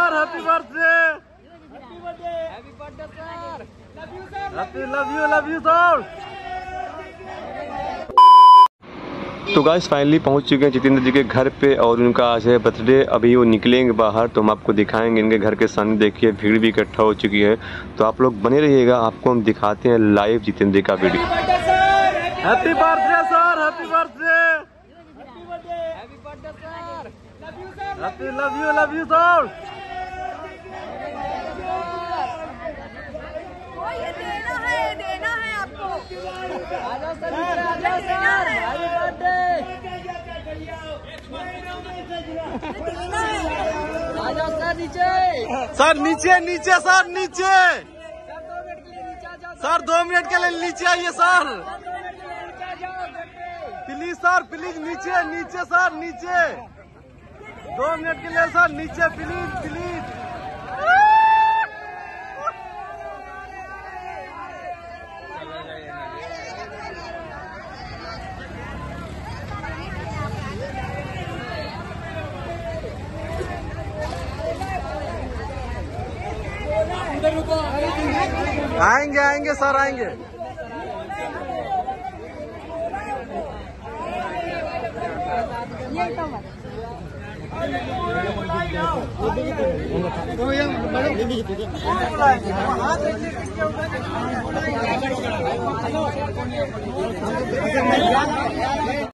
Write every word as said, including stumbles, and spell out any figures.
Sir, happy birthday. Happy birthday sir. Love you sir. Happy love you love you sir. तो guys finally पहुंच चुके हैं जितेंद्र जी के घर पे और उनका आज है बर्थडे। अभी वो निकलेंगे बाहर तो हम आपको दिखाएंगे इनके घर के सामने। देखिए भीड़ भी इकट्ठा हो चुकी है, तो आप लोग बने रहिएगा, आपको हम दिखाते हैं लाइव जितेंद्र जी का video. Happy birthday sir, happy birthday. Happy birthday sir. Love you sir. Happy love you love you sir. ये देना है, देना है आपको। आ जाओ सर, आ जाओ सर। Happy birthday. देना है। आ जाओ सर नीचे। सर नीचे नीचे सर नीचे। सर दो मिनट के लिए नीचे आ जाओ। सर दो मिनट के लिए नीचे आइए सर। दो मिनट के लिए नीचे आ जाओ। प्लीज सर, प्लीज नीचे नीचे सर नीचे। दो मिनट के लिए सर नीचे प्लीज प्लीज। आएंगे आएंगे सर आएंगे। तो